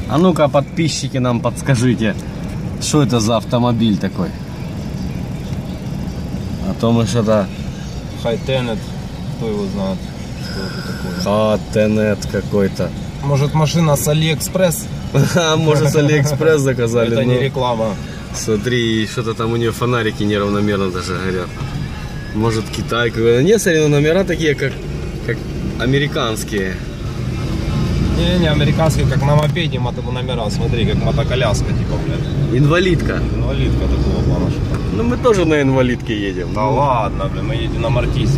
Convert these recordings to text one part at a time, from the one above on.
А ну-ка, подписчики, нам подскажите, что это за автомобиль такой? А то мы что-то... Хайтенет, кто его знает, что это такое. Хайтенет какой-то. Может, машина с Алиэкспресс? Может, с Алиэкспресс заказали. Это не реклама. Смотри, что-то там у нее фонарики неравномерно даже горят. Может, Китай какой-то. Нет, смотри, но номера такие, как американские. Не американский, как на мопеде номера, смотри, как мотоколяска, типа, блядь. Инвалидка. Инвалидка такого плана. Ну, мы тоже на инвалидке едем. Да ладно, блин, мы едем на Матисе.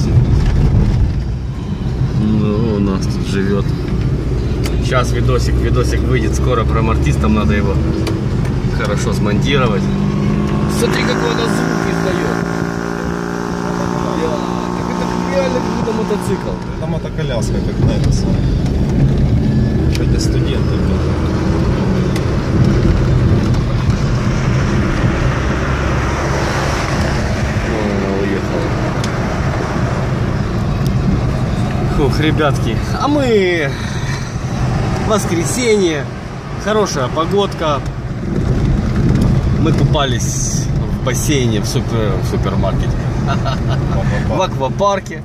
Ну, у нас тут живет. Сейчас видосик выйдет скоро про Мартис, там надо его хорошо смонтировать. Смотри, какой он звук издает. Так это реально какой-то мотоцикл. Это мотоколяска, как на это самое. Что-то студенты, блин. Фух, ребятки, а мы воскресенье, хорошая погодка. Мы купались в бассейне в супермаркете, в аквапарке.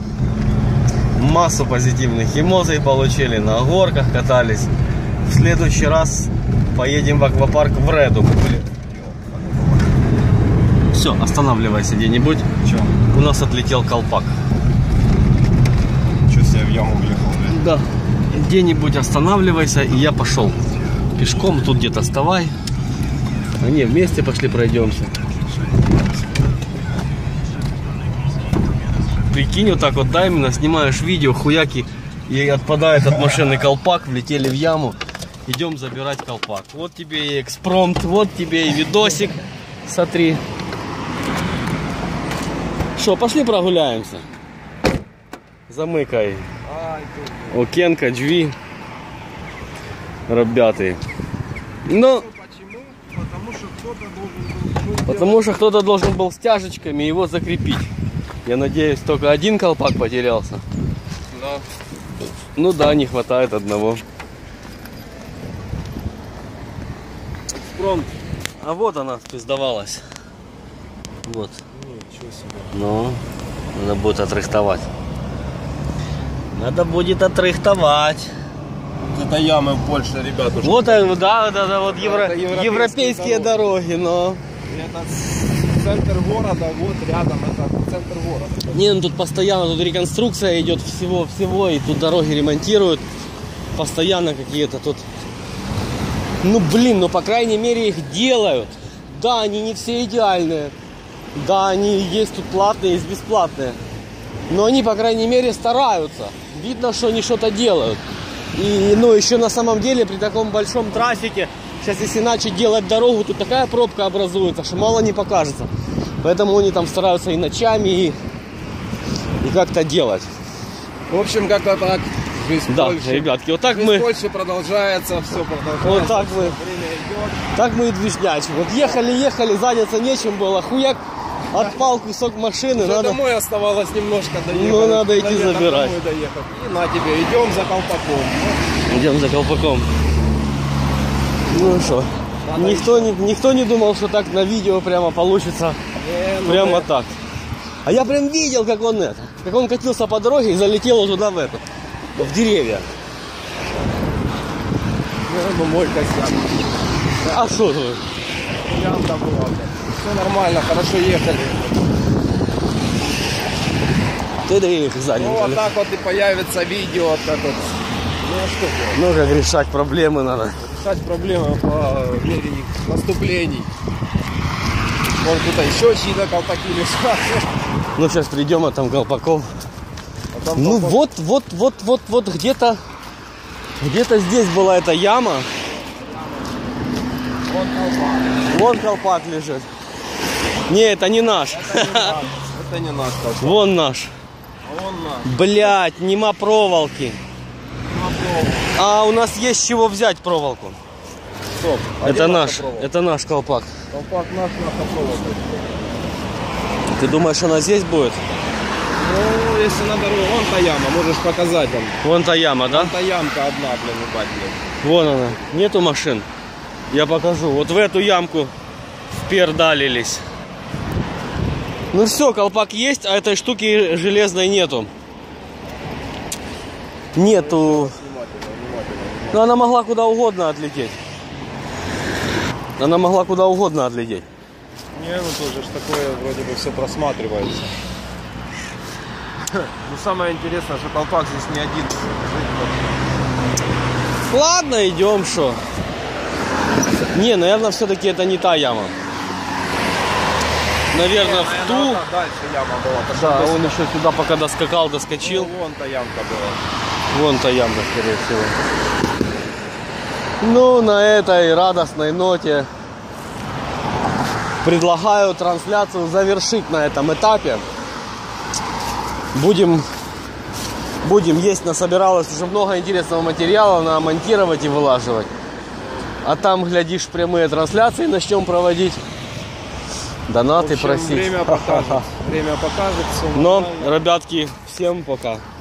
Массу позитивных эмоций получили, на горках катались. В следующий раз поедем в аквапарк в Реду. Все, останавливайся где-нибудь. Че? У нас отлетел колпак. Че себе в яму въехал, блин? Да. Где-нибудь останавливайся, и я пошел. Пешком тут где-то вставай. А не, вместе пошли пройдемся. Прикинь, вот так вот, да, именно снимаешь видео, хуяки, и отпадает от машины колпак, влетели в яму. Идем забирать колпак. Вот тебе и экспромт, вот тебе и видосик. Смотри. Что, пошли прогуляемся. Замыкай. Окенка, джви. Ребята. Ну, потому что кто-то должен был стяжечками его закрепить. Я надеюсь, только один колпак потерялся. Да. Ну да, не хватает одного. Фронт. А вот она спиздавалась. Вот. Ничего себе. Ну, надо будет отрыхтовать. Надо будет отрыхтовать. Это ямы в Польше, ребята. Вот, да, вот европейские дороги. дороги, но... Это центр города, вот рядом, это центр города. Не, ну тут постоянно, тут реконструкция идет всего, и тут дороги ремонтируют. Постоянно какие-то тут... Ну, блин, ну, по крайней мере, их делают. Да, они не все идеальные. Да, они есть тут платные, есть бесплатные. Но они, по крайней мере, стараются. Видно, что они что-то делают. И, ну, еще на самом деле, при таком большом трафике, сейчас, если начать делать дорогу, тут такая пробка образуется, что мало не покажется. Поэтому они там стараются и ночами, и как-то делать. В общем, как-то так. Жизнь в Да, Польше. ребятки, вот так Жизнь мы... в Польше продолжается, все продолжается. Вот так мы... Время идет. Так мы и движнячим. Вот ехали, заняться нечем было. Хуяк, отпал кусок машины. Уже Надо... домой оставалось немножко доехать. Ну, надо идти Наверное, забирать. домой доехать. И на тебе, идем за колпаком. Идем за колпаком. Ну что, никто не думал, что так на видео прямо получится. Ну Прямо так. А я прям видел, как он катился по дороге и залетел туда в деревья. Ну, мой косяк. А что тут? Ямка была. Все нормально, хорошо ехали. Ты да их Ну, задним. вот так вот и появится видео. Так вот. Ну, а что делать? Ну, как решать проблемы надо. Решать проблемы по мере наступлений. Вон тут еще чьи-то колпаки лежат. Ну, сейчас придем, а там колпаков. А там Ну, колпак. вот где-то здесь была эта яма. Вон колпак. Вон колпак лежит. Не, это не наш. Это не наш колпак. Вон наш. А вон наш. Блять, нема проволоки. А у нас есть с чего взять проволоку. Стоп. Это наш колпак. Колпак наша проволока. Ты думаешь, она здесь будет? Ну, если на дорогу, вон та яма, можешь показать там. Вон та яма, да? Вон та ямка одна, блин, ебать, блин. Вон она. Нету машин. Я покажу. Вот в эту ямку впердалились. Ну все, колпак есть, а этой штуки железной нету. Нету. Но она могла куда угодно отлететь. Она могла куда угодно отлететь. Не, ну тоже ж такое вроде бы все просматривается. Ну самое интересное, что колпак здесь не один. Ладно, идем, что. Не, наверное, все-таки это не та яма. Наверное, в ту. Дальше яма была. Да, он еще сюда пока доскакал, доскочил. Ну, вон та ямка была. Вон та ямка, скорее всего. Ну, на этой радостной ноте предлагаю трансляцию завершить на этом этапе. Будем есть, насобиралось уже много интересного материала, надо монтировать и вылаживать. А там, глядишь, прямые трансляции начнем проводить. Донаты просить. Время покажет. Время покажет. Но, ребятки, всем пока.